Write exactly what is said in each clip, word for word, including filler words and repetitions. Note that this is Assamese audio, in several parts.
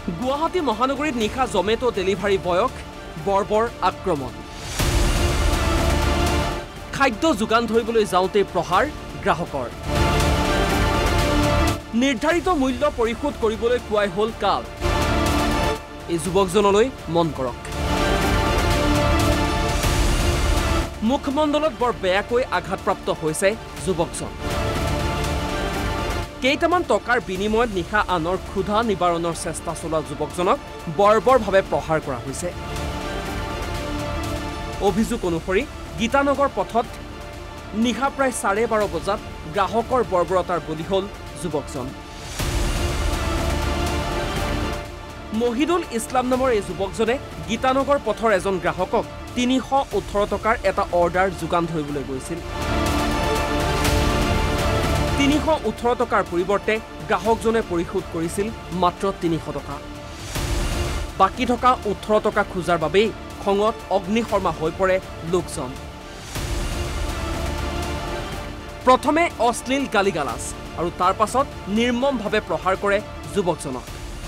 গুৱাহাটী মহানগৰীত নিশা জমেটো ডেলিভাৰী বয়ক বৰ্বৰ আক্ৰমণ খাদ্য যোগান ধৰিবলৈ যাওঁতে প্ৰহাৰ গ্ৰাহকৰ নিৰ্ধাৰিত মূল্য পৰিশোধ কৰিবলৈ কোৱাই হ'ল কাল এই যুৱকজনলৈ মন কৰক মুখমণ্ডলত বৰ বেয়াকৈ আঘাতপ্ৰাপ্ত হৈছে যুৱকজন কেইটামান টকাৰ বিনিময়ত নিশা আনৰ ক্ষুধা নিবাৰণৰ চেষ্টা চলোৱা যুৱকজনক বৰ্বৰভাৱে প্ৰহাৰ কৰা হৈছে অভিযোগ অনুসৰি গীতানগৰ পথত নিশা প্ৰায় চাৰে বাৰ বজাত গ্ৰাহকৰ বৰ্বৰতাৰ বলি হ'ল যুৱকজন মহিদুল ইছলাম নামৰ এই যুৱকজনে গীতানগৰ পথৰ এজন গ্ৰাহকক তিনিশ ওঠৰ টকাৰ এটা অৰ্ডাৰ যোগান ধৰিবলৈ গৈছিল তিনিশ ওঠৰ টকাৰ পৰিৱৰ্তে গ্ৰাহকজনে পৰিশোধ কৰিছিল মাত্ৰ তিনিশ টকা বাকি থকা ওঠৰ টকা খোজাৰ বাবেই খঙত অগ্নিশৰ্মা হৈ পৰে লোকজন প্ৰথমে অশ্লীল গালিগালাজ আৰু তাৰ পাছত নিৰ্মমভাৱে প্ৰহাৰ কৰে যুৱকজনক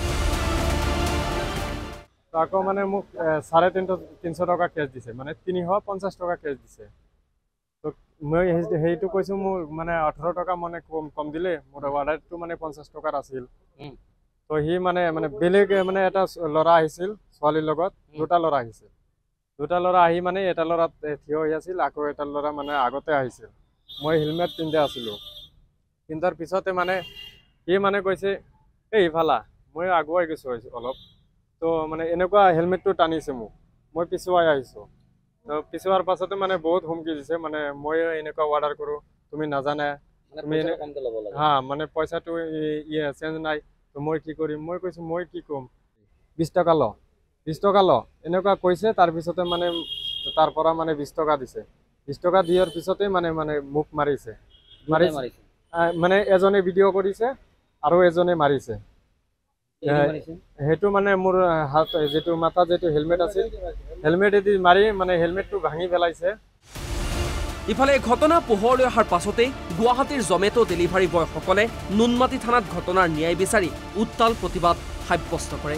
তাকো মানে মোক চাৰে তিনিশ টকা কেছ দিছে মানে তিনিশ পঞ্চাছ টকা কেছ দিছে তো মই সেইটো কৈছোঁ মোৰ মানে ওঠৰ টকা মানে কম কম দিলে মোৰ অৰ্ডাৰটো মানে পঞ্চাছ টকাৰ আছিল তো সি মানে মানে বেলেগ মানে এটা ল'ৰা আহিছিল ছোৱালীৰ লগত দুটা ল'ৰা আহিছিল দুটা ল'ৰা আহি মানে এটা ল'ৰা থিয় হৈ আছিল আকৌ এটা ল'ৰা মানে আগতে আহিছিল মই হেলমেট পিন্ধি আছিলোঁ পিন্ধাৰ পিছতে মানে সি মানে কৈছে এই ইফালা মই আগুৱাই গৈছোঁ অলপ তো মানে এনেকুৱা হেলমেটটো টানিছে মোক মই পিছুৱাই আহিছোঁ তো পিছুৱাৰ পাছতে মানে বহুত হুমকি দিছে মানে মই এনেকুৱা অৰ্ডাৰ কৰোঁ তুমি নাজানা তুমি হা মানে পইচাটো ইয়ে চেঞ্জ নাই তো মই কি কৰিম মই কৈছোঁ মই কি ক'ম বিছ টকা ল বিছ টকা ল এনেকুৱা কৈছে তাৰপিছতে মানে তাৰ পৰা মানে বিছ টকা দিছে বিছ টকা দিয়াৰ পিছতে মানে মানে মোক মাৰিছে মাৰিছে মানে এজনে ভিডিঅ' কৰিছে আৰু এজনে মাৰিছে সেইটো মানে মোৰ হাত যেটো মাথা যেটো হেলমেট আছিল হেলমেট এদি মাৰি মানে হেলমেটটো ভাঙি পেলাইছে ইফালে ঘটনা পোহৰলৈ অহাৰ পাছতেই গুৱাহাটীৰ জমেটো ডেলিভাৰী বয়সকলে নুনমাটি থানাত ঘটনাৰ ন্যায় বিচাৰি উত্তাল প্ৰতিবাদ সাব্যস্ত কৰে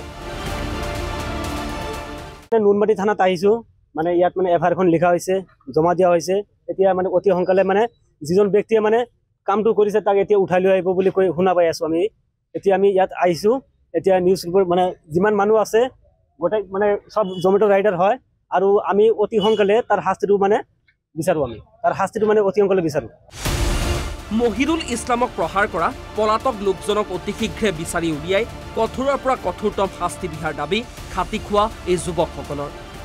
নুনমাটি থানাত আহিছোঁ মানে ইয়াত মানে এফআইআৰখন লিখা হৈছে জমা দিয়া হৈছে এতিয়া মানে অতি সোনকালে মানে যিজন ব্যক্তিয়ে মানে কামটো কৰিছে তাক এতিয়া উঠাই লৈ আহিব বুলি কৈ শুনা পাই আছোঁ আমি এতিয়া আমি ইয়াত আহিছোঁ এতিয়া নিউজ ৰিপৰ্ট মানে যিমান মানুহ আছে গোটেই মানে সব জমেটো ৰাইডাৰ হয় আৰু আমি অতি সোনকালে তাৰ শাস্তিটো মানে বিচাৰোঁ আমি তাৰ শাস্তিটো মানে অতি সোনকালে বিচাৰোঁ মহিদুল ইছলামক প্ৰহাৰ কৰা পলাতক লোকজনক অতি শীঘ্ৰে বিচাৰি উলিয়াই কঠোৰৰ পৰা কঠোৰতম শাস্তি বিহাৰ দাবী খাটি খোৱা এই যুৱকসকলৰ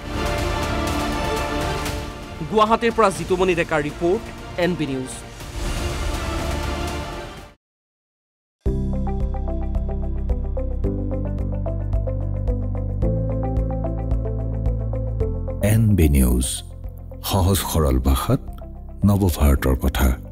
গুৱাহাটীৰ পৰা জিতুমণি ডেকাৰ report N B News N B News সহজ সৰল ভাষাত নৱভাৰতৰ কথা।